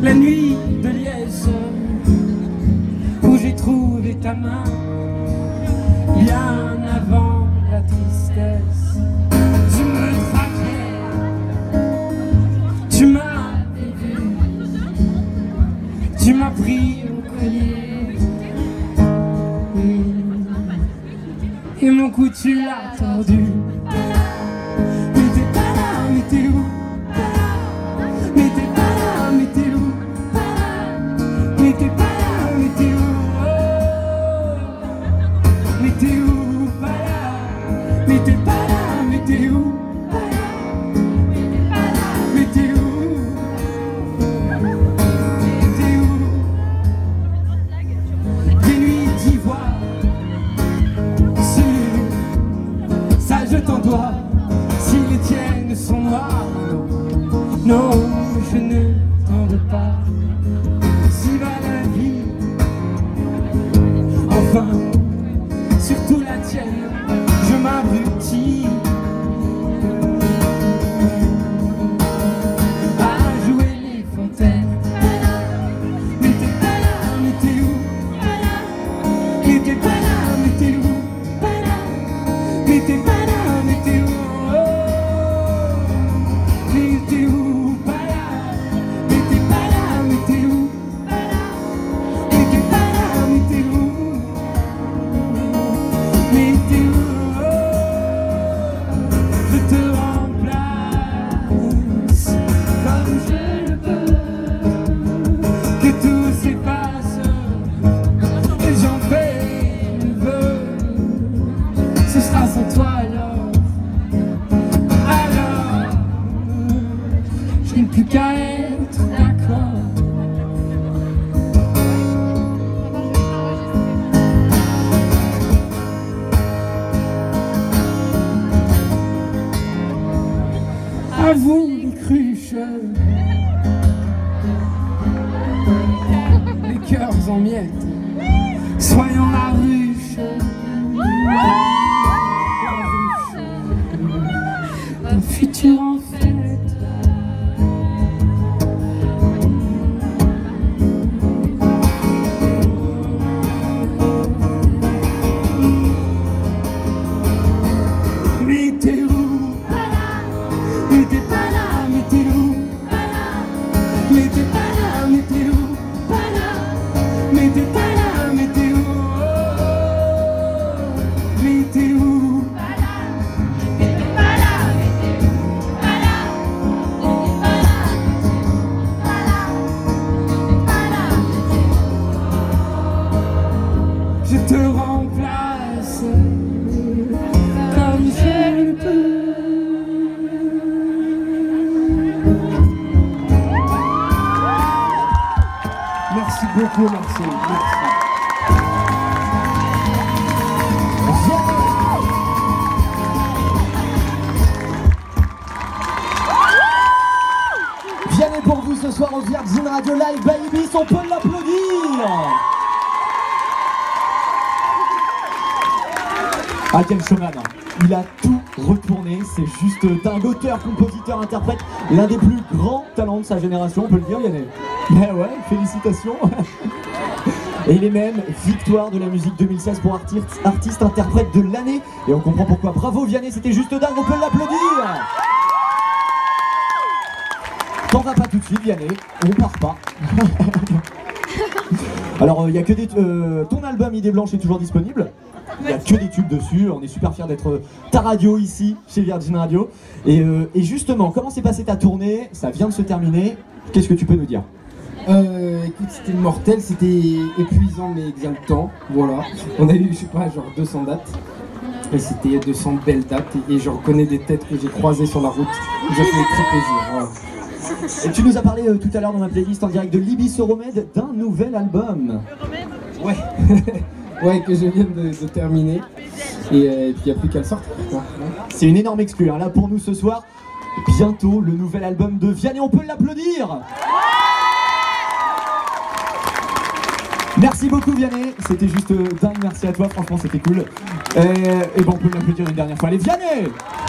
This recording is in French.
La nuit de Liesse, où j'ai trouvé ta main, bien avant la tristesse. Tu me traquais, tu m'as vu, tu m'as pris au collier, et mon cou tu l'as tordu. Mais t'es pas là, mais t'es où? Mais t'es pas là, mais t'es où? Mais t'es pas là, mais t'es où? Mais t'es où? Pas là. Mais t'es pas là, mais t'es où? Mais t'es où? T'es où? Des nuits d'ivoire sur ça je t'en dois. Si les tiennes sont noires, non, je ne t'en veux pas. Si va la vie, enfin, surtout la tienne, je m'abrutis à jouer les fontaines. Mais t'es pas là, mais t'es où? Mais t'es pas là, mais t'es où? Mais t'es pas là, mais t'es où? Mais t'es où? Pas là. Mais t'es pas là, mais t'es où? Mais t'es pas là, mais t'es où? Mais t'es où? Je te remplace comme je le peux. Que tout s'efface et j'en fais le vœu. Ce sera sans toi alors. Alors, je n'ai plus qu'à être d'accord. À vous les cruches, les cœurs en miettes, soyons la ruche. Un futur en fête. Mais t'es où? Mais t'es pas là, mais t'es où? Mais t'es pas là, mais t'es où? Mais t'es pas là, mais t'es où? Mais t'es où? Je te remplace comme je le peux. Merci beaucoup, merci. Vianney pour vous ce soir au Virgin Radio Live Baby, on peut l'applaudir. Ah, quel showman, il a tout retourné, c'est juste dingue, auteur, compositeur, interprète, l'un des plus grands talents de sa génération, on peut le dire Vianney. Ben ouais, félicitations. Et il est même victoire de la musique 2016 pour artiste interprète de l'année, et on comprend pourquoi. Bravo Vianney, c'était juste dingue, on peut l'applaudir. T'en vas pas tout de suite Vianney, on part pas. Alors il n'y a que des... ton album Idée Blanche est toujours disponible. Il n'y a que des tubes dessus, on est super fiers d'être ta radio ici, chez Virgin Radio. Et justement, comment s'est passée ta tournée? Ça vient de se terminer, qu'est-ce que tu peux nous dire? Écoute, c'était mortel, c'était épuisant mais exaltant, voilà. On a eu, je sais pas, genre 200 dates. Et c'était 200 belles dates et je reconnais des têtes que j'ai croisées sur la route. J'ai fait très plaisir, voilà. Et tu nous as parlé tout à l'heure dans la playlist en direct de Libis Euromède d'un nouvel album. Ouais. Ouais, que je viens de terminer. Et puis il n'y a plus qu'à le sortir. C'est une énorme exclue, hein. Là pour nous ce soir, bientôt le nouvel album de Vianney, on peut l'applaudir. Merci beaucoup Vianney, c'était juste dingue, merci à toi, franchement c'était cool. Et bon, on peut l'applaudir une dernière fois, allez Vianney.